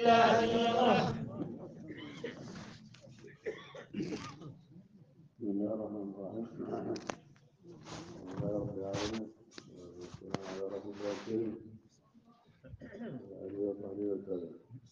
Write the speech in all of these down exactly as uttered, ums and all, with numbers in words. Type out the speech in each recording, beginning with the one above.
إله إلا الله. بسم الله الرحمن الرحيم. الحمد لله رب العالمين والسلام على رسول الله الكريم وعلى آله وصحبه وسلم.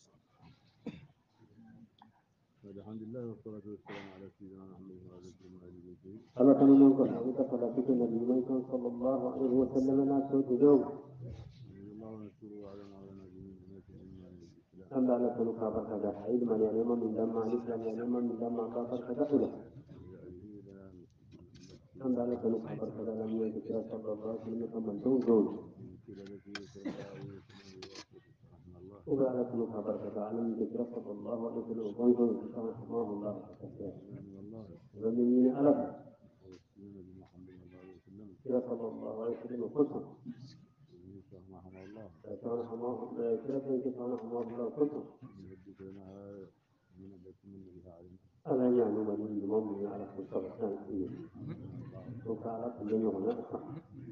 الحمد لله والصلاة والسلام على سيدنا محمد وعلى آله وصحبه. ألا كانوا من قل حديث صلاة النبي منكم صلى الله عليه وسلم ناس تجوب. الله نشكره على ما على نبينا وناس الإيمان والإسلام. ألا نكون كافر كذا حيد من يعلم من دم الإسلام يعلم من دم كافر كذا إله. ألا نكون كافر كذا لم يذكر صلى الله عليه وسلم كمن دون دون. وقال لكم كافر كذا لم يذكر صلى الله عليه وسلم كمن دون كما سماه الله كثيرا. والذين ألف كلا صلى الله عليه وسلم كتب كان حماه الله كلا كان حماه الله كتب ألا يعلم من المؤمن على كل سبحان فيه وكعلى كل يوم نفسه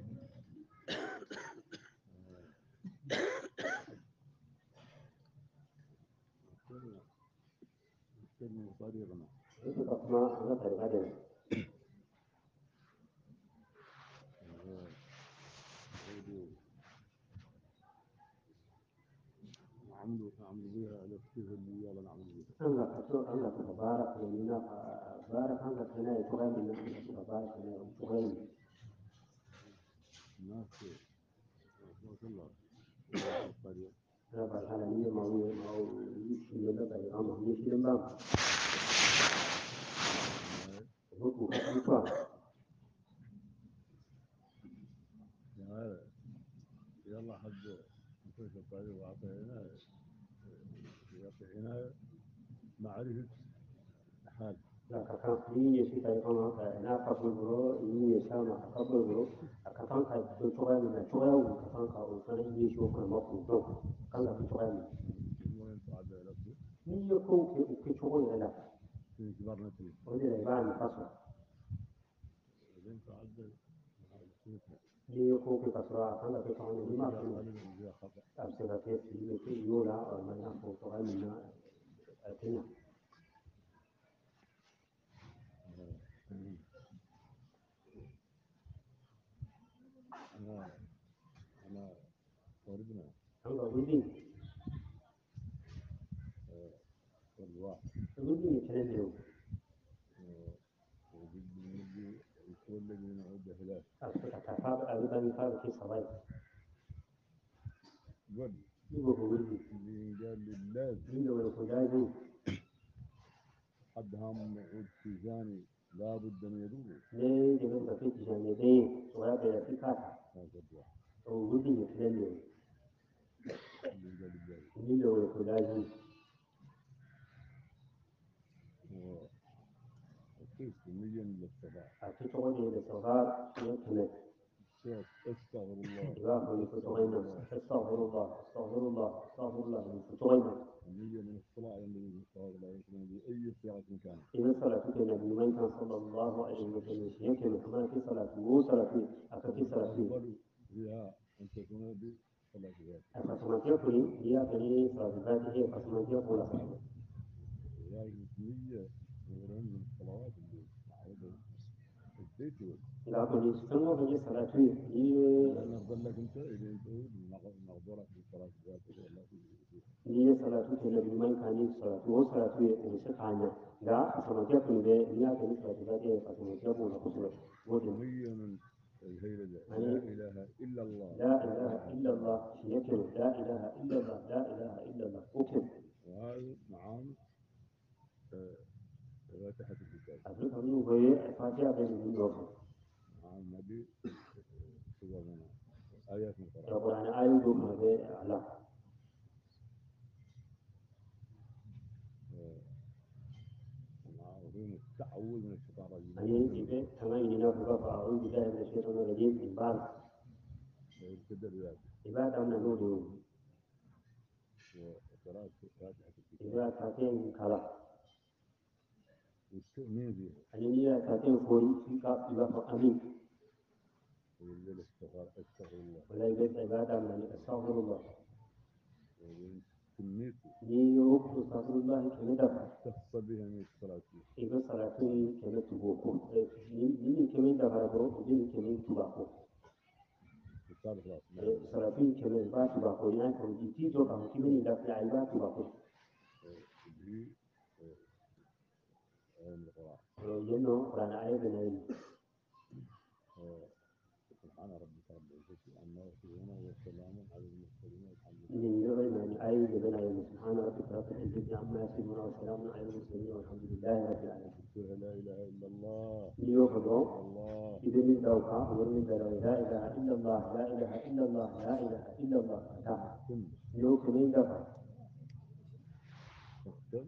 طريقنا أسماء غير غير عملوا عملوا بها على كيف اللي يلا نعمل بها. أنا كسر أنا كبارك لنا بارك أنا كنا يتغير من كبارك لنا يتغير. الناس ما شاء الله. أنا بالحالية ما هو ما هو يشيل لنا بيرام يشيل لنا. هو كوكا. يلا حد نخش الطريق وعطينا يعطينا معرفة حال. لا كان في شيء كمان أنا قبل برو يسمع قبل برو كان كان في شغل من شغل وكان كان وكان يشوف كان مفروض كان في شغل. مين يكون في في شغل هنا؟ في كبرنا فيه. ودي الإيمان فصل. يكون في كسرة كان في كمان لما في أبصر في في في يولا أو ما ينفع شغل منا أتينا. أنا أنا أردنا. أنا أريد. والله. أريد يتنزلوا. وجد نبي يقول الذي نعود هلاك. أتفاعل أيضا يفعل في صلاة. قل. يقول ولدي. اللي قال لله. اللي هو الخلاجي. حد هم نعود في جاني لابد أن يدور. ليه جنوب في جانبين وهذا في كافة. وولدي يتنزلوا. اللي هو الخلاجي. كيف مية من الاستغفار؟ أتوقع من الاستغفار يمكن. استغفر الله. لا من فتوينا. استغفر الله. استغفر الله. استغفر الله من فتوينا. مية من الصلاة النبي صلى الله عليه وسلم بأي صيغة كان. إذا صلاة النبي من كان صلى الله عليه وسلم يمكن كمان في صلاة مو صلاة أكثر صلاة. فيها أن تكون بصلاة ذات. أفسمت يقول هي كني صلاة ذات هي أفسمت يقول صلاة. هي مية من الصلوات اللي معروفة. لا كل يستمع في صلاة هي. أنا أقول لك أنت إذا أنت مقدرة في صلاة ذات ولا في. هي صلاة النبي من كان صلاة هو صلاة وسكانة لا أسمع يقول ده هي كني صلاة ذات هي أسمع يقول أقصد. وهي من الهيلة لا إله إلا الله. لا إله إلا الله يكفي لا إله إلا الله لا إله إلا الله أكتب. وهذا نعم. فاتحة الكتاب. أفريقيا منه هي فاتحة بين الوفا. نعم نبي سبحانه آيات من القرآن. القرآن آيات من القرآن. نعم التعوذ من الشيطان الرجيم. أي إذا كمان ينافق فأعوذ بالله من الشيطان الرجيم من بعد. عبادة من نور. وقراءة فاتحة الكتاب. إذا فاتحة كلام. والتؤمين به. أنني أتاتي فوري في كاب إبافة أمين. ولا يجب عبادة من أستغفر الله. ni yo astaghfirullah kene dafa اختص بها من الصلاة iga salatu kene tubo ko ni ni kene dafa ko ni kene tuba ko وقال خلاص salatu kene ba tuba ko ina ko ti to kan kini da ya ba tuba ko به علم القرآن yeno rana ayi na yi سبحان ربك رب العزة عما يصفون وسلام على المرسلين والحمد لله ni yo na ayi da na yi subhana rabbika rabbil izzati amma yasifun wa salamun ala al mursalin walhamdulillahi rabbil alamin لا إله إلا الله ni yo ko الله idan ni dauka wurin da la ilaha illallah la ilaha illallah la ilaha illallah ta ثم yo kene dafa اختم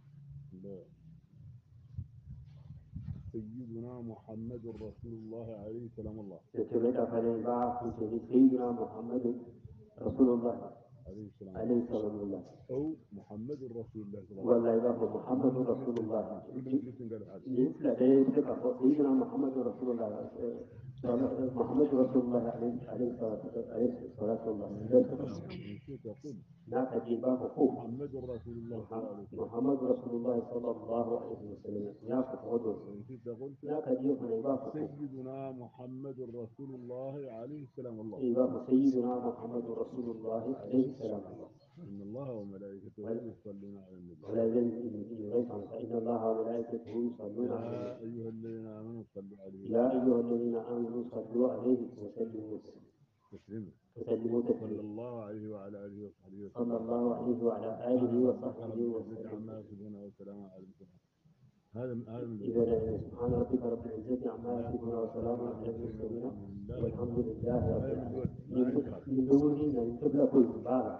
سيدنا محمد رسول الله عليه سلام الله يتمد فلنباع في سيدنا محمد رسول الله عليه السلام عليه السلام الله أو محمد رسول الله صلى الله عليه وسلم والله يبقى محمد رسول الله مثل ذلك سيدنا محمد رسول الله محمد رسول الله عليه عليه الصلاة والسلام لا تجيبه خوف محمد رسول الله صلى الله عليه وسلم محمد رسول الله صلى الله عليه وسلم يا فتوضر لا تجيبه نباه سيدنا محمد رسول الله عليه السلام الله إمام سيدنا محمد رسول الله عليه السلام الله إن الله وملائكته يصلون على النبي ولا يزال فإن الله وملائكته يصلون يا عليه أيها الذين آمنوا صلوا عليه يا أيها الذين آمنوا صلوا عليه وسلموا تسليما وسلموا صلى تسليما الله عليه وعلى آله وصحبه وسلم صلى الله عليه وعلى آله وصحبه وسلم وسلم عما يصفون وسلام على المرسلين هذا هذا من إذا سبحان ربك رب العزة عما يصفون وسلام على المرسلين والحمد لله رب العالمين من دون أن تبلغ كل بارك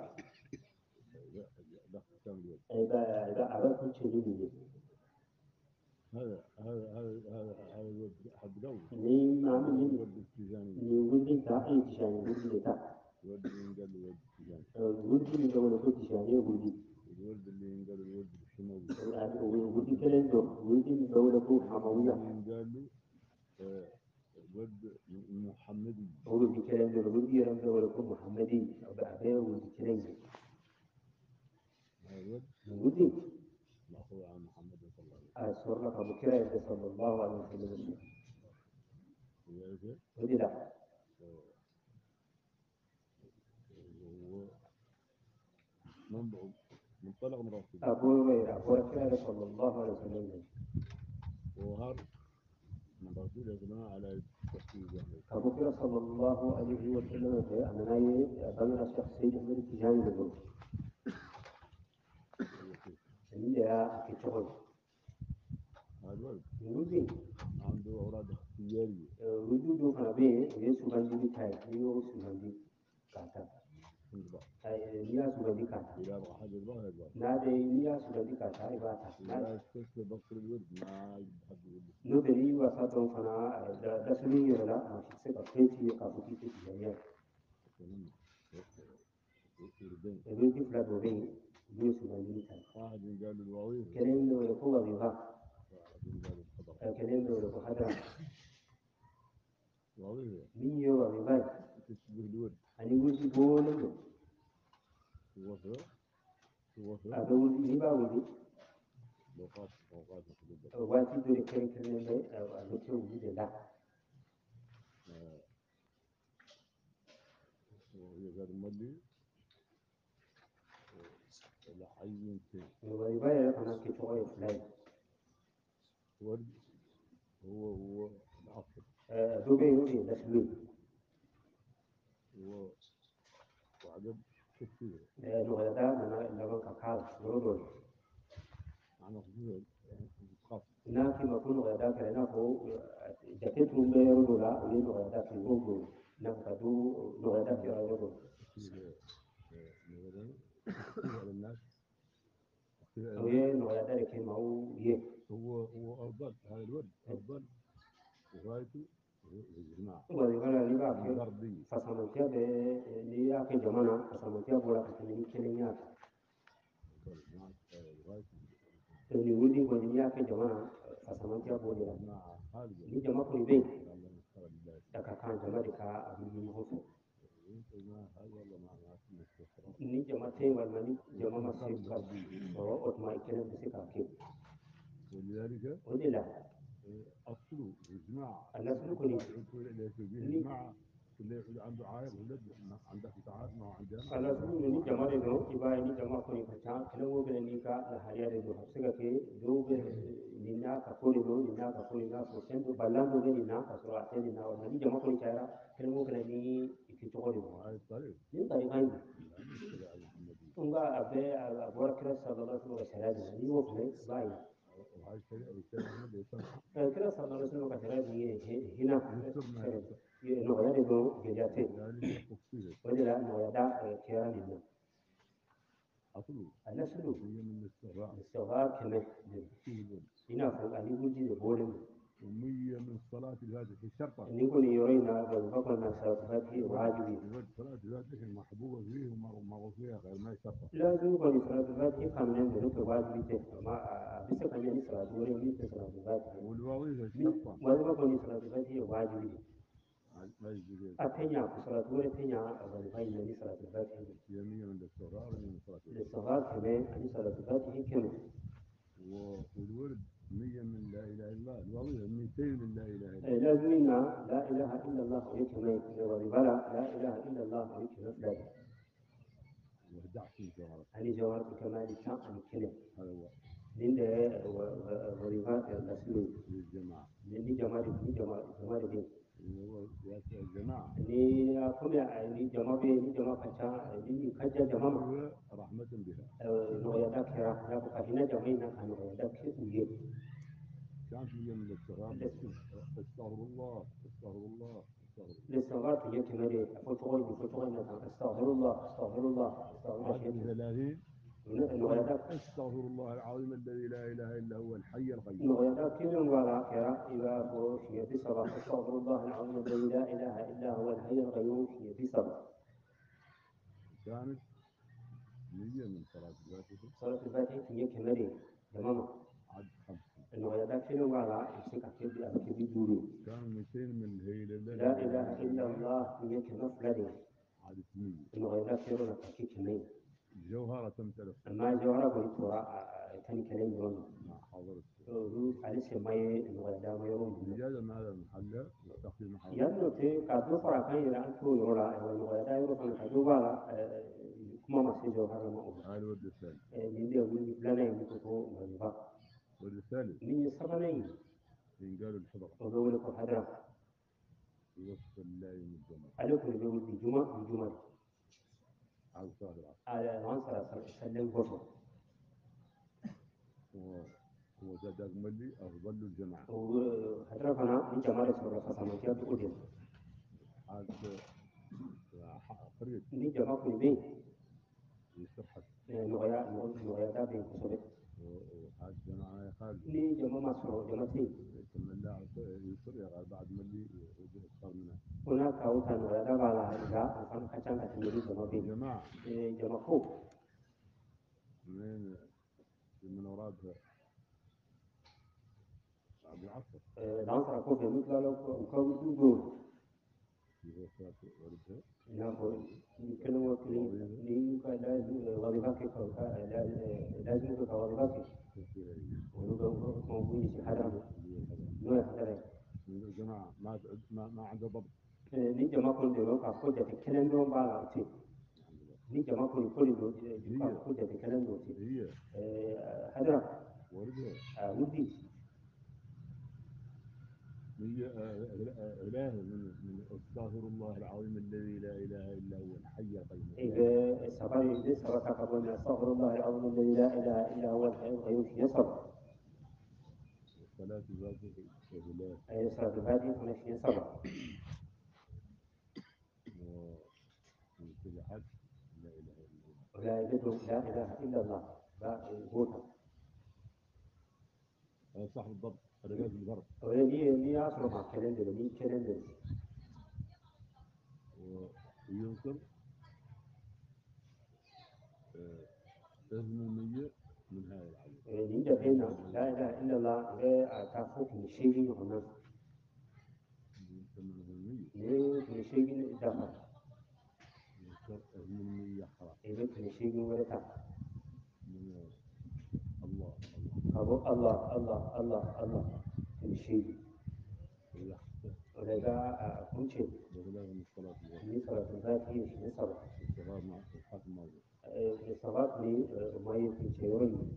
لا كم الوجه إذا إذا أردت شيء هذا هذا هذا هذا هذا الوجه حد قوي ni ma min الوجه التجاني ni wudi ta ai tishani wudi ta الوجه اللي ينقل الوجه التجاني wudi ni da wani ko tishani wudi الوجه اللي ينقل الوجه الحموي wudi kelen do wudi ni da wani ko hamawiya ينقال له الوجه المحمدي wudi kelen do wudi ran da wani ko muhammadi ba ba wudi kelen هذا الوجه wudi مأخوذ عن محمد صلى الله عليه وسلم أصور لك أبو كريم صلى الله عليه وسلم وذلك ودي لا هو منبع منطلق من رسول أبو أبو كريم صلى الله عليه وسلم وهر من رسول الله على التفسير أبو كريم صلى الله عليه وسلم أنا بين الشخصية من اتجاه الجنوب اللي في شغل هذا الولد ودي عنده أوراد اختيارية وجود كنبي يسوع عندي تاي يسوع عندي كاتا أي ليا سوع عندي كاتا إذا أبغى حاجة يبغى يبغى لا ده ليا سوع عندي كاتا يبغى لا يستسلم بقر الولد ما يحب الولد لو دري وساتون فنا دسمي ولا ما في سكة كيتي كابوكي كيتي يعني يقول كيف لا دوري يسوع عندي تاي واحد قال له الواويل كلام لو يقوى بها واحد قال له الخضر كلام لو يقوى هذا واويل مين يوا بها تشبه الولد أنا ودي بولو وفاء وفاء أقول لي باولي لوقات أوقات مخلوقة واتي دوري كلام كلام ده أقول شو ودي لا ويقدر ملي ولا حيين تين ويبقى أنا كتوعي فلان ورد هو هو العصر دوبي يودي دسمي هو وعجب كثير لغة ده أنا لغة كاكال يودي أنا خصوصا خاص ناكي ما كل لغة ده كنا هو جاكيت من بيرو لا وين لغة ده في الأوجو نفقدو لغة ده في الأوجو كثير مثلا على الناس وين لغة ده كنا هو يه هو هو أفضل هذا الورد أفضل وغايته الجماعة ويبقى لي بقى الغربية فسمعتها ب لي أكيد جمانا فسمعتها بولا كتنين كلينيات اللي ودي ودي أكيد جمانا فسمعتها بولا ni jama ko be daga kan jama da ka abin yi musu الاستقرار. ni jama te wal mani jama ma se ka o ot ma ikene bi se ka ke ولذلك wani la أصل الجماعة Allah sun kuni اللي يكون فيه الجماعة اللي يعود عنده عائق ولد عندك تعارف ما عندنا. Allah sun ni jama de do iba ni jama ko ni ka ta kala wo be ni ka la hariya de do se ka ke do be ni na ka ko ni do ni na ka ko ni na so sen do ballan do ni na ka so a te ni na wa ni jama ko ni ta kala wo be ni ki to ko de وهاي الطريق ni tari kan لا نشتري على محمد. unga abe agora kira sallallahu alaihi wasallam ni wo play bai وهاي الشريعة والشريعة محمد يسمى kira sallallahu alaihi wasallam ka tare ni hina يسر ما يسر. no ya de do gejate ذلك خصيصة wani la no ya da kira ni na أصله Allah sulu هي من الاستغراء istighfar kame ina ko ali guji da bolin ومية من صلاة الفاتحة شرطا. ni ko ni yore na ga bakon na sarfati wajibi يقول صلاة الفاتحة محبوبة فيه وما فيها غير ما شرطا. lazim ko ni sarfati kamnen da ko wajibi ce amma bisa kan ni sarfati wore ni sarfati والوظيفة شرطا. wani ba ko ni sarfati wajibi ما يجوز. atenya ku salatu wore tenya wani bai ni salatu fati يمية من الاستغراء ومية من صلاة الفاتحة. الاستغفار كمان ani salatu fati كمان والورد مية من لا إله إلا الله. الوظيفة ميتين من لا إله إلا الله. لازم لا اله الا الله ويكمل وربلا لا اله الا الله ويكمل لا وإحدى عشر جوهرة. ani jawhar الكمال كان عن كلمه هذا هو من ده وربات الرسول للجماعة. ni jama'a ni jama'a jama'a din هو ياسر الجماعة. ni kuma ni jama'a be ni jama'a kaca ni kaca jama'a هو رحمة بها. no ya da kira ya ku kafina jama'a na kan no ya da ke uye كانت هي من الاستغراب. استغفر الله استغفر الله استغفر الله. الاستغفار في كمال فتوين فتوين استغفر الله استغفر الله استغفر عدد الله ثلاثين. no ya da استغفر الله العظيم الذي لا اله الا هو الحي القيوم. no ya da kilin wala kira ila ko shi ya bisaba استغفر الله العظيم الذي لا اله الا هو الحي القيوم shi ya bisaba كانت نية من صلاة الفاتحة. صلاة الفاتحة في كمال تمام عدد خمسين. انه ya da kilin wala shi ka ke bi ake bi duro كانوا مئتين من هي لا اله الا الله في كمال فلادي عدد مية. انه ya da kilin wala ke كمال جوهرة تمتلك amma jawara bai tora kan kalai don مع حضرة روح على سماي الغداء ما يروم زيادة من هذا المحل تقييم حضرة. يانو تي كادو فرا كان يرا انتو يورا الغداء يروم كان كادو بالا كما ما سيجو هذا ما هو هذا الورد الثاني. من دي ولي بلانا يمكو غنبا الورد الثالث من سبنين إن قالوا الحضرة وبقول لكم حضرة يوصف الله يوم الجمعة. عليكم بيقول بجمعة بجمعة على صلاة العصر. على عنصر سلم غفر وزاد ملي أفضل الجماعة. وحضرة فانا من جماعة سورة فسامة جاب أودين هذا قريب من جماعة كل بين يسترحب. نغيا نغيا دا بين كسورة وهذا جماعة يخالف. ni jama masu jama'ati ثم الله يسر يا بعد ملي يصير منها. kuna kawo ta no da ba la da an kacan ka tuni jama be جماعة eh jama ko من من أوراد بعد العصر. eh dan sa ko be mutla lo ko ko du do في صلاة وردها. ina ko ni kalmo ko ni ka da wali ba ke ko ka da lazim ko ka wali ba ke wani ga ko ko ni shi hada no ya hada الجماعة ما ما ما عنده ضبط. ni jama ko de ka ko da kelen do ba la ce ni jama ko ko do ka ko da kelen do ce هي eh hada وردها. ودي هي إله من من أستغفر الله العظيم الذي لا إله إلا هو الحي القيوم. إذا سبق إذا سبق قبلنا استغفر الله العظيم الذي لا إله إلا هو الحي القيوم يصبر. الصلاة الفاتحة إله. أي صلاة الفاتحة هنا شيء صبر. ومن كل حد لا إله إلا الله. ولا يجد لا إله إلا الله. لا يقول. صاحب الضبط رجال البر. ولي لي أصل مع كلندر لي كلندر. وينصر ثمانمية من هذا العدد. لي دفعنا لا إله إلا الله لا تعرفوا في شيء هنا. ثمانمية. ليه في شيء دفع. من مية خلاص إذا كان شيء ورثة من الله أبو الله الله الله الله كان شيء يحسن ولذا كل شيء بغلاغ من الصلاة الوقت من صلاة الذات هي شيء صلاة الصغار مع الحاكم الموضوع صلاة لي ما يكون شيء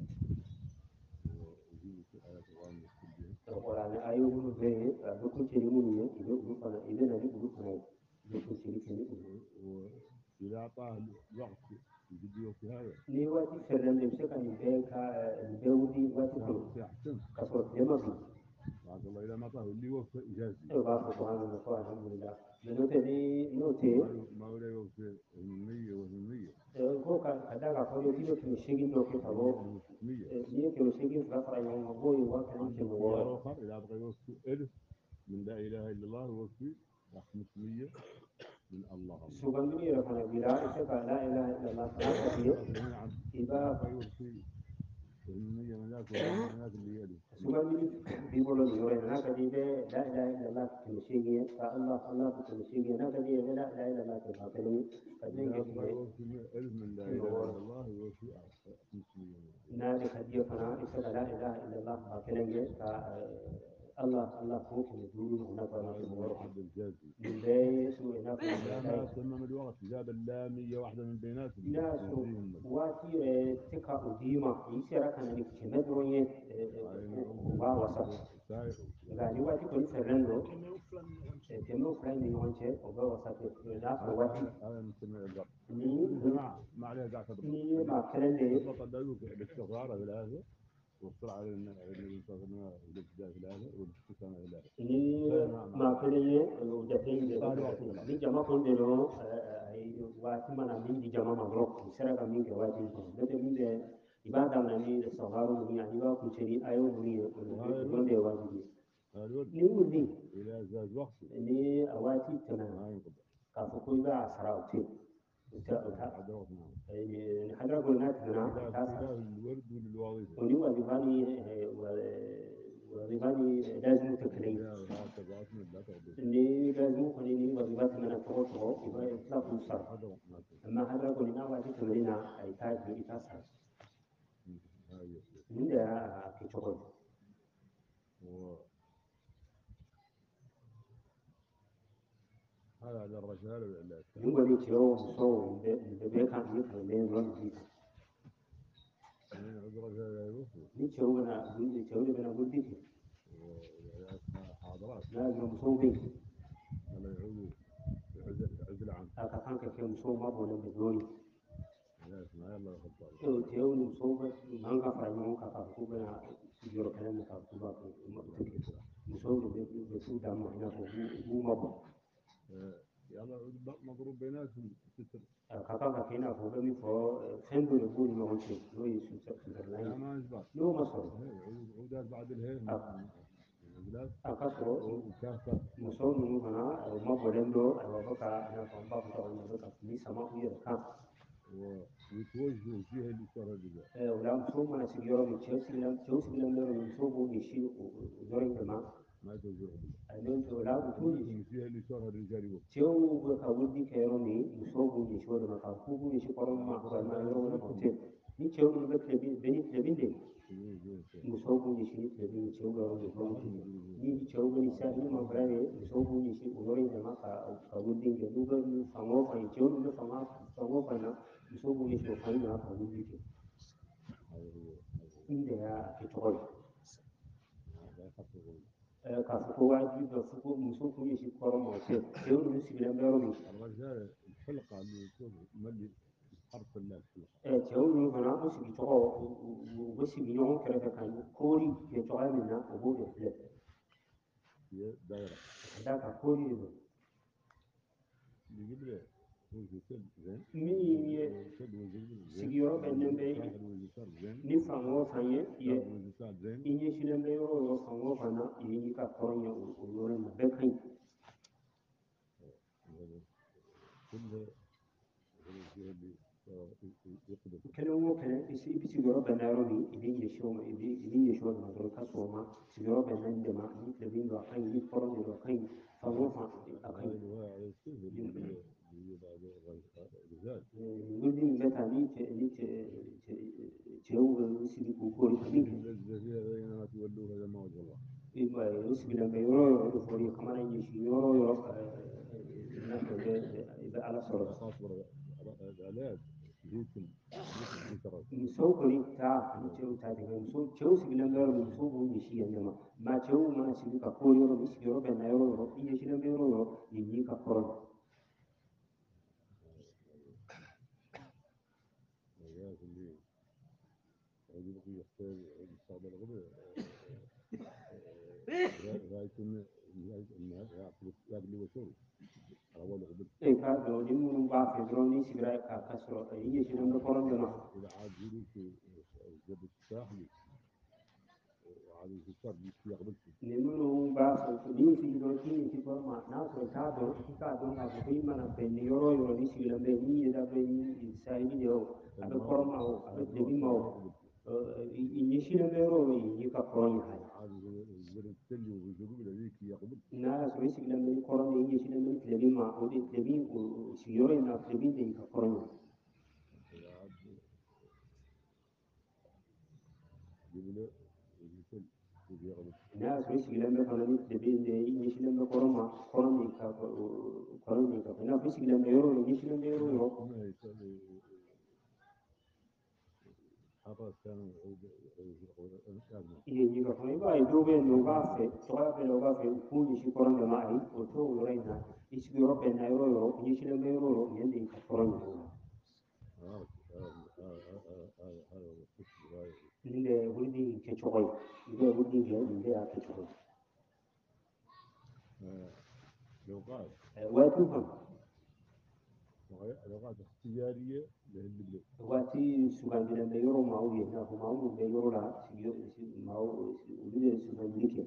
ويجيب في آيات القرآن الكبيرة القرآن أيوه به بكل شيء يقولون إذا بكنا إذا نبي بكنا بكل شيء كنا وإذا أعطاه الوقت الفيديو في هذا ni wati ferren de se kan be ka be wudi wati ko يحسن ka so de ma bi بعد الله إذا ما أعطاه اللي وفى إجازي e ba ko subhanahu wa ta'ala alhamdulillah de no te ni no te ما ولا يوفى المية والمية ko ka kada ka ko ti ko ni shigi do ko tabo مية ni ko shigi fa fa yo ma go yo wa kan ke no wa آخر إذا أبغى يوفي ألف من لا إله إلا الله يوفي خمسمية من الله subhanahu wa ta'ala bila se ka la ilaha illallah fa ka ti iba يوفي المية من ذاك من ذاك اللي يلي subhanahu bi bolo ni ore na ka di be la ilaha illallah ki shigi ka allah allah ki shigi na ka di la ilaha illallah ka ka ni ka ni إذا ke أبغى يوفي ألف من لا إله إلا الله يوفي خمسمية na da kadiya fana ita da la ilaha illallah ba kenan ge ka Allah Allah ko ke duru na fara su waro عبد الجازي dai su ina ko لا dai ما تمم الوقت جاب اللامية واحدة من بيناتهم ila so wati e tika udima isira kana ni kime dronye ba wasa ga ni wati ko ni ferrando keme ufran ni yonche o ba wasa ke da ko wati هذا نسميه الضبط ni جماعة ما عليها قاعد تضبط ni ma kelende الضبط ده بالاستغفار في الآخر والصلاة على النبي صلى الله عليه وسلم والابتداء في الآخر والاستسلام في الآخر ni ma kelende o da pe de ni jama ko de no wati mana min di jama ma ro sira ka min ke wati ko da te min de ibada na ni da saharo ni ani ba ku cheri ayo ni ko de wati ni wudi إذا زاد وقت ni awati tana ما ينقضي ka fu ko ba sarauti ta ta بعد وقت ما ni hadra ko na tana إذا ta إذا الورد والوظيفة wani wa bibani wa bibani lazim taklif إذا هكذا أسند لا تقضي ni lazim ko ni wa bibani mana ko ko iba ta ku sar هذا وقت ما تقضي amma hadra ko na wa ta marina ai ta ji ita sar هاي min da ke choko هذا هذا الرجال ولا ni wani ciwo so da be kan ni kan ne ron ji الرجال يوفي ni ciwo na gundi ciwo da na gundi ke حاضرات lazim so bi ولا يعودوا عزل عزل عام aka kan ka ke so ma bo ne doni لا اسمع يلا خطاب to ciwo ni so ba man ka fa ni ka ka ko ba jiro kan ka ko ba ko ma take so da be su da mu ina ko mu ma bo يلا مضروب بيناتهم ستر kaka ka kena ko ga mi fo fendu le buri ma hoce no yi su sa su da لا lai ما يشبه no maso عودات بعد الهيل البلاد aka so وكافة muso nu kana ma bolendo wa baka na ko ba ko na baka ni sama ku ya ka ويتوجهوا فيها لشهر الرجال eh wala muso mana si yoro mi chesi la chesi la mero muso bo ni shi zore kama ما يتوجهوا بالله anen to la ku tu ويتوجهوا فيها لشهر الرجال وقت cheu ko ka wudi ke yoro mi muso bo ni shi wala ka ku ni shi koron ma ko ma yoro wala ko te ni cheu ni ba te bi ni te bi de musogu ni shi da ni cewa wani gwamnati ni cewa ni sa ni ma bare musogu ni shi unorin da maka ka gudin ke duba ni fango fa ni cewa ni fanga fango fa na musogu ni shi fa ni ka gudin ke inda ya ke toy ka su kowa ji da su ko musogu ni shi koron ma ce cewa ni shi da baro mi الرجال الحلقة اللي يكون ملي حرف الله الحلقة eh cewa ni kana ko shi to ko shi ni on kare ka kan kori ke to ai na ko da fle هي دائرة da ka kori ne اللي قبل هو يسد زين mi يسد وزين sigiyɔrɔ bɛ nɛn bɛ صاحب وزيسار زين ni fan o fan ye ye صاحب وزيسار زين i ɲɛsinnen bɛ yɔrɔ o yɔrɔ fan o fan na i y'i ka kɔrɔ ɲɛ o o yɔrɔ in na bɛɛ ka ɲi كل هي اللي يقدر kelen o kelen i si i bɛ sigiyɔrɔ bɛn na yɔrɔ min i bɛ ɲɛsi o ma i bɛ i bɛ ɲɛsi o ma dɔrɔn i ka sɔn o ma sigiyɔrɔ bɛn na de ma ni tile bin don a ka ɲi ni kɔrɔ de don a ka ɲi fan o fan a ka ɲi هذا هو على السيف اللي الرجال ولدي متى ليك ليك تشو سيدي كوكوري كليك الذي بينما تولوا هذا ما وجه الله إما يسبي لما يرو يرو فوري كمان يجي يرو يرو ناكل على صرف خاطر الآلات جيتم جيتم مسوكري تا مسو تا تيجي مسو تشو سبي لما يرو مسو بو يشي عندما ما تشو ما نسيبي كقول يرو مش يرو بين يرو يرو يشي لما يرو يرو يجي كقول اللي يجب أن يختار المستقبل غير غاية إن يأكل يأكل وشرب أول غبل إيه كذا ودي من بعض يدروني سيجرا كاسرو يجي شيء لما قرن دنا إذا عاد يجي في الجبل الساحلي وعاد يفكر يقبل نمرو بعض ni si do ni si ko ma na so ka do ki ka do na ko ma na be ni yoro yoro ni si la be ni da be ni sai ni yo abe ko ma o abe de bi ma o ni si la be yoro ni ka ko ni ha عاد يجري التلي ويجيبوا له ذيك يقبل na so si la be ko ni si la be de bi ma o de de bi o si yoro na de bi de ka ko ni يجيبوا له التلي ويقبل na so si la be ko ni de bi de ni si la be ko ma ko ni ka ko ni ka na so si la be yoro ni si la be yoro yoro حرس كانوا Iyi ga kuma ba ido be no ga fe to ga be no ga fe ku ni shi koron da mai o to wo rai na ishi yo be na yo yo ni shi le me yo yo ni ndi ka koron da ni le wudi ke choi ni le wudi ke ni le ya ke choi لو قال wa tu fa لغات اختيارية للبلاد wa ti su ga ni le yo ma o ye na ko ma o be yo la si yo si ma o ni le su ga ni ke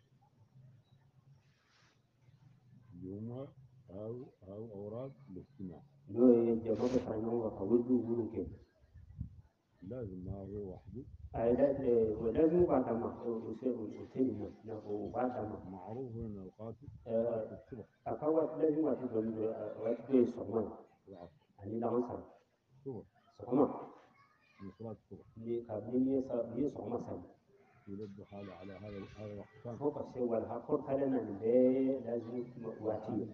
اليوم أو أو أوراق الاجتماع no ye je ko fa no ga ko wudi wudi ke لازم ما هو وحده أيضا ولازم بعد ما وسيم نحو بعد ما معروف ان اوقات الصبح أكوات لازم واتدون واتدون سوما العصر يعني لا مثلا الصبح سوما من صلاة الصبح لكابنية سابية سوما سام يلد حاله على هذا هذا الوقت فوق السوى الحقور حالنا البي لازم واتي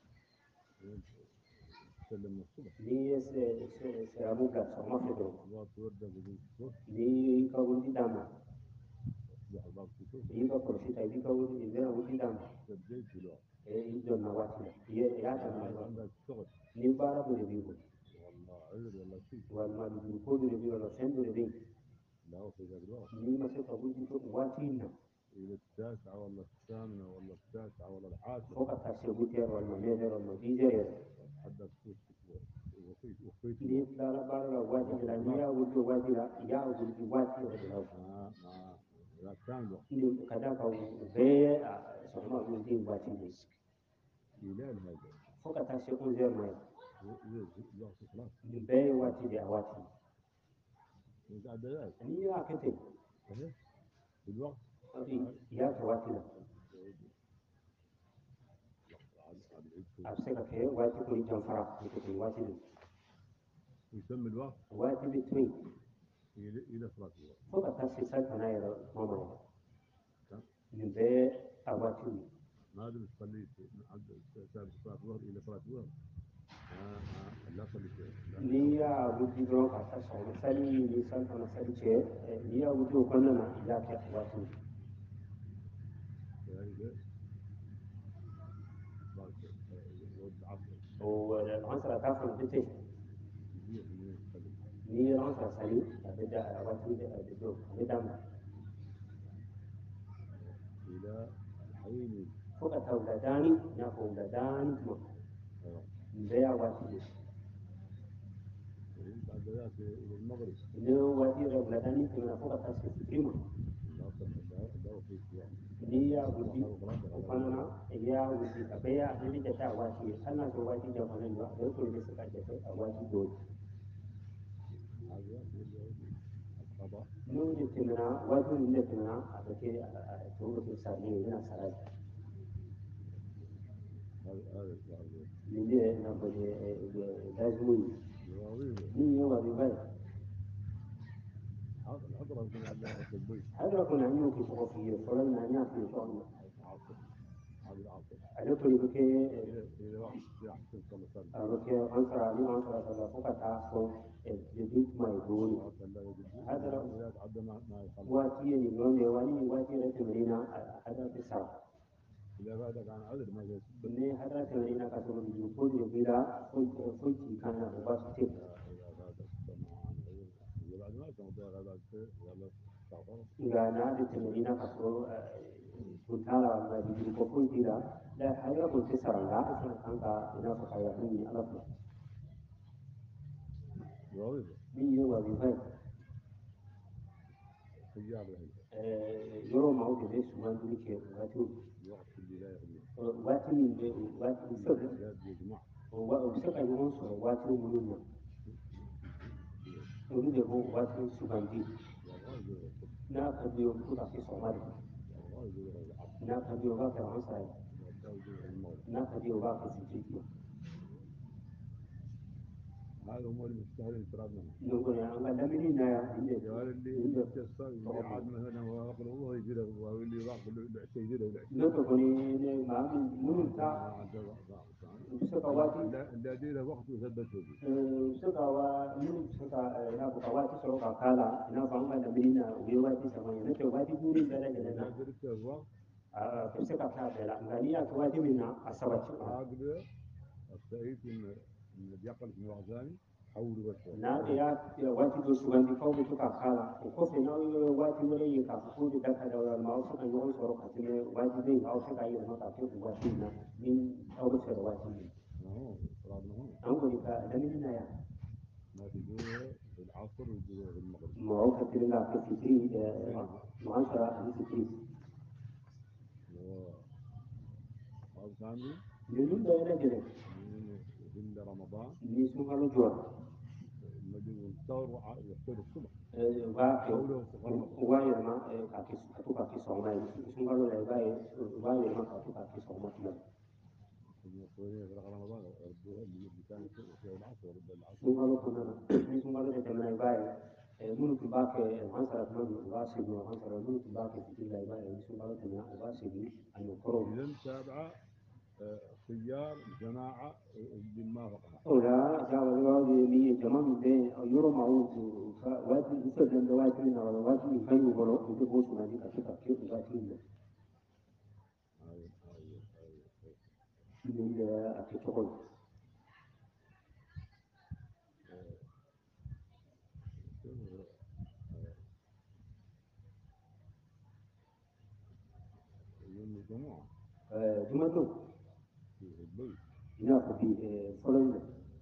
تسلم الصبح لي سيراموكا سوما في دون الله تودى بدون الصبح لي كون داما يصبح الباب في الصبح لي كون شيء لي كون إذا ودي داما تبديت في الوقت إيه نواتي هي يا تمام عندك شغل لي بارا بيقول والله عذر ولا شيء والما بيقول لي ولا سند لي لا في ذاك الوقت ni mace ka guji to watina إلى التاسعة ولا الثامنة ولا التاسعة ولا العاشرة فوق تاسي بوتير ولا ميزر ولا ديزر حتى تفوت وفيت وفيت ni la la bara la wati la ni ya wuce wati la ya wuce wati la da ما ما لا كان الوقت ni kada ka be a so ma wuce wati ne إلى هذا فوق تاسي unzer mai الوقت خلاص ni be wati da wati الإعدادات ni ya kete في الوقت ya ta wati la a sai ka kai wati ko jan fara ni ko wati ne يسمى الوقت wati between إلى إلى صلاة الوقت فوق تاسي sai kana ya mama ni be a wati ne ما أدري تصلي سابق صلاة الظهر إلى صلاة الظهر ما ما لا صلي ni ya wuce don ka ta sau sali ni san kana sali ce ni ya wuce kwanan na ya ke wato ذلك بعد العصر o العنصر ta fara fice هي من الصلاة ni العنصر sali a da wato da do da dama إلى حين fuka tauladani na tauladani kuma da ya wato بعد ذلك إلى المغرب ne wato tauladani kuma fuka ta su prima لا لا لا في الوقت ni ya wuce kwanana ya wuce a baya a da ta wato ana so wato da kwanan da da ko da suka ce a wato do هذا القضاء no da timina wato ne timina a take a to da sani yana sarai هذا هذا هذا اللي ناخذ لازمي الوظيفة مين يوم بيبان الحضرة يكون عندنا البيت هذا كنا عندنا في صوفية فلان نعم في شغل عاصر هذا العاصر على كل بكي إذا إذا وقت يحسن صلى الله عليه بكي عنصر علي عنصر على فوق تعصب جديد ما يقول وسلم هذا إذا تعدى ما ما يخلص واتي اليوم يواني واتي رتمرينا هذا في الساعة إذا بعدك عن عذر ما يسبب ne hada tamaina ka so bi ko de bila ko ko ki kana ba su te إذا بعدك سمع عن عذر إذا بعد ما سمعت هذا الشيء يلا استغفر ga na da tamaina ka so kun tara ma bi ko ko ki da la hayra ko te saranga sana kan ka ina ko hayra ni ala ko الوظيفة min yo wa bi fa سيارة هي eh yoro ma o de su man duri ke wati الوقت اللي لا يغني wati min de wati so لا يجمع wa o se ka yo so wati mun na olu de ko wati su bandi يبغى يقول الصبح na ka biyo ku ta ke so ma يبغى يقول العصر na ka biyo ba ka ran sai يبغى يقول المغرب na ka biyo ba ka sitiki هذا هم اللي مستاهلين تراب منهم nungu ya anga lamini na ya inde الجوال اللي inde يتصل اللي عاد مثلا هو يقول الله يجيله واللي يراقب العشاء يجيله العشاء nungu koni ne ma min mun ta suka wati لا ديره وقت يثبته به suka wa mun suka na ko wati so ka kala ina ba anga lamini na we wati sama ne to wati duri da da لا da درت الوقت a to suka ta da ngani ya to wati minna asabaci عاقد السعيد ان ان بيقل في الوغزاني حول بس na da ya wati do su gandi kawo suka kala ko sai na wati wore yi ka ko da ka da ma su kan yi so ka tine wati dai ha su ka yi maka to wati na min aure sai wati ne هو ترابنا هون an gani ka lamini na ya ما تجوه في العصر ويجوه في المغرب ma o ka tire la ka fitri ma an sara ni fitri هذا ثاني ne dun da yana gire من هند رمضان ni sun halu juwa المدينة والثور يحتاج الصبح ba ke حوله صغر رمضان wa ya ma ka ki ka to ka ki so mai sun halu da ba ya ba ya ma ka to ka ki so mai المصريين في رمضان ردوها اللي كان في العصر رد العصر sun halu kuma ni sun halu da tamai ba ya mun ku ba ke an sara kuma ba su no an sara mun ku ba ke fitri la ba ya sun halu da ba su ni an koro إذا سابعة خيار جماعة بما فقنا ora ja wa wa ni jama mi be yoro ma u fa wa ti so dan da wa ti na wa wa ti fa yu bolo ku ko su na ni ka ka ke wa ti ni هاي هاي هاي ni da a ti to ko يوم الجمعة eh juma to في البيت ina ko bi folo ni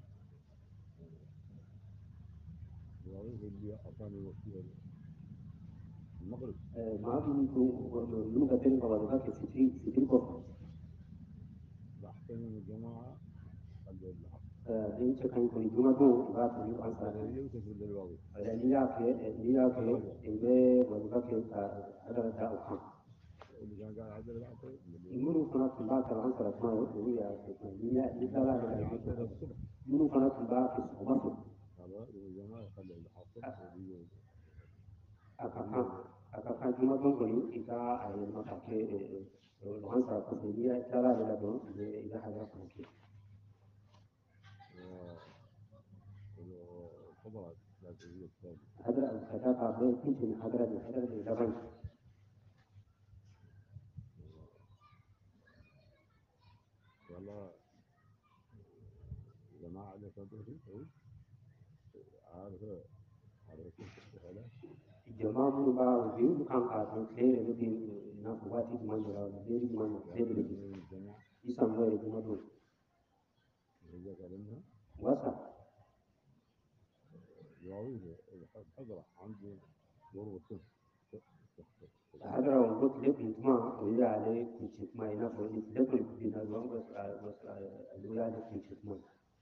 الوظيفة اللي أعطاني وقتها المغرب eh ma bi ni ko lu ka ten ko wa ka ke fitri fitri ko بحتمل من الجماعة قبل العصر eh ni ce kan ko juma to ba ta ni an sa هذا هي وتفرد الوظيفة eh ni ya ke ni ya ke e be wa ka ke ka ada da o kan اللي كان قاعد عدل العصر munu fana tun b'a kalan sara kuma o olu y'a kɛ ni ya ni اللي taara de كان la يعدل الصبح minnu fana tun b'a kɛ sɔgɔma fɛ هذا الجماعة يخلي العصر وهي a ka kan a ka kan juma don kɔni i ka a yɛlɛma ka kɛ ɲɔgɔn sara kɔfɛ n'i ya taara de la dɔrɔn i bɛ i ka hakɛ fana kɛ الخضرات لكن هي الثانية hadara ka taa k'a bɛɛ kun tɛ hadara de hadara de laban والله جماعة اللي كانوا في عارف عارف كيف هذا jama minnu b'a u bɛ olu kan k'a dɔn tile yɛrɛ bɛ i n'a fɔ waati jumɛn de la bɛɛ jumɛn na bɛɛ de bɛ الجماعة i san dɔ yɛrɛ juma don إذا كلمها wasa الوظيفة الحضرة عندي ضرورة hadara o ko tile kun tuma o y'ale kun ci kuma i n'a fɔ ni tile kɔni bin na dɔrɔn o y'ale kun ci kuma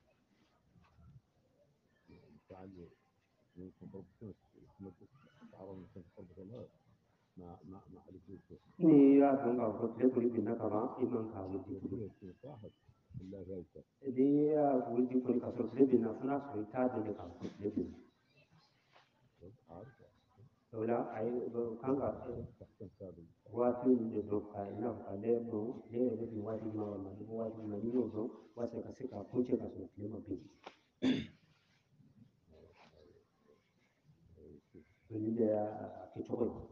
تعالي ممكن ضربتين تعرض ممكن تضرب الهواء ما ما ما حد يشوف ni y'a dɔn k'a fɔ tile kɔni bin na ka ban i man k'a wuli كثير في واحد لا ذلك دي ولدي كل كسر تلبي نفسنا سويتا دي كسر تلبي عارف ولا أي كان تحسن سابق watu ndio doka ina kalemo leo ndio watu ma ma watu ma ndio zo wase kasika kuche kaso kilimo bi ndio ya kichoko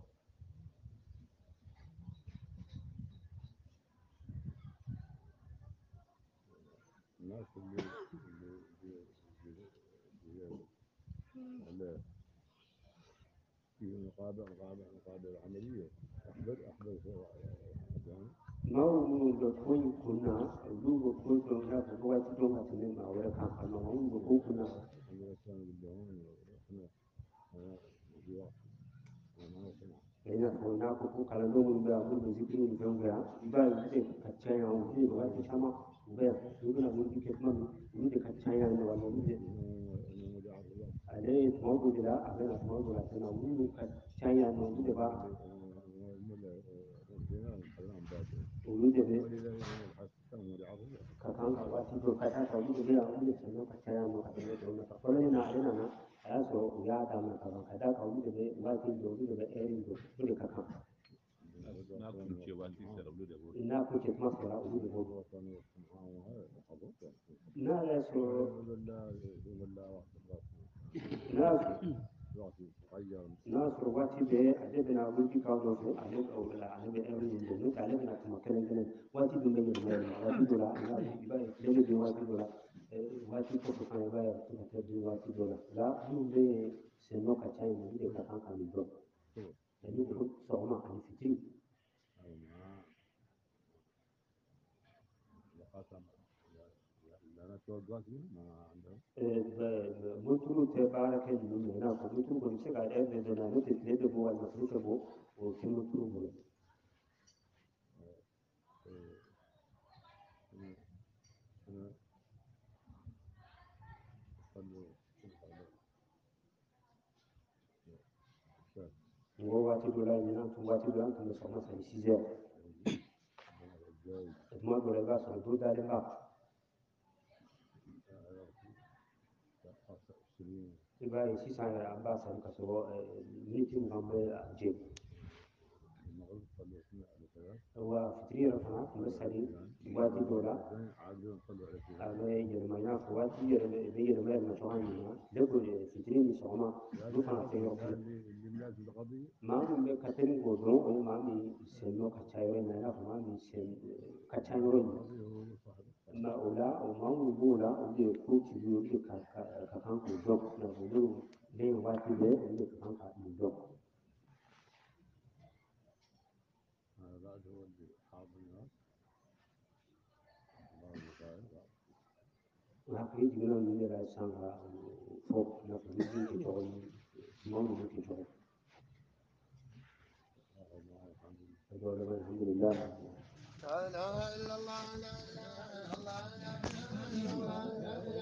الناس اللي اللي اللي اللي في مقابل مقابل مقابل عملية أحضر أحضر أحضر ma wu do koyi kunna lu go ko to na ko watu to ma tene ma wala kan kan ma wu ko kunna عندنا كان بالدوام إحنا أنا في وقت أنا ما أسمع ina ko na ko ko kala do mun da mun zikri mun don ga ba yi ka chaya wu ni ba ta sama ba yi na mun ke kuma mun da ka chaya ne wala mun da أنا مجاعد الوقت ale modu da abena modu da tana mun ka chaya ne mun da ba ulu da be ka kan ka wati to ka ta ka ulu da ya ulu da no ka chaya no ka da no ka ko ne na ina na ya so ya da na ka ka da ka ulu da be wati do ulu da be erin do ulu ka kan na kurce ba ti sai rabu da wuri ina ko ke ma fara ulu da bodu na la so na na so wati be ade be na ulu ka do so ade ko la ade be erin do no ka le na kuma kelen kelen wati do be ne wati do la na ba le do wati do la wati ko ko kan ba ya to ka do wati do la la ulu be se no ka chaya no ulu ka kan ka mi do ni ko so ma ani fitri أنا توقعت ما عندهم mutulu te baara kɛ ninnu mɛ n'a fɔ mutulu kɔni bɛ se ka ɛri de na ne tɛ tile bɛ bɔ walima tile tɛ bɔ o tɛ mutulu bolo أنا أصلي n ko waati dɔ la ɲinan tun waati dɔ an tun bɛ sɔgɔma san six heures tuma dɔ la i b'a sɔrɔ du dalen ba i b'a ye sisan yɛrɛ an b'a sari ka sɔrɔ miniti mugan bɛ a jɛ wa fitiri yɛrɛ fana tun bɛ sari waati dɔ la a bɛ yɛlɛma i n'a fɔ waati yɛlɛma bɛ yɛlɛma yɛlɛma cogoya min na ne ko fitiri ni sɔgɔma olu fana tɛ yɔrɔ kelen maa min bɛ ka teli k'o dɔn o ye maa min sen nɔ ka ca yɔrɔ in na i n'a fɔ maa min sen ka ca yɔrɔ in na nka o la o maa minnu b'o la olu de ye ko tigi ye olu de ka ka ka kan k'o dɔn nka olu bɛ yen waati bɛɛ olu de ka kan ka nin dɔn. بعد هو اللي حاضر الناس الله يبارك hakili jiginna ninnu yɛrɛ san ka fɔ kunnafoni di kɛ cogo min maa minnu kɛ cogo alhamdulillah لا إله إلا الله لا إله إلا الله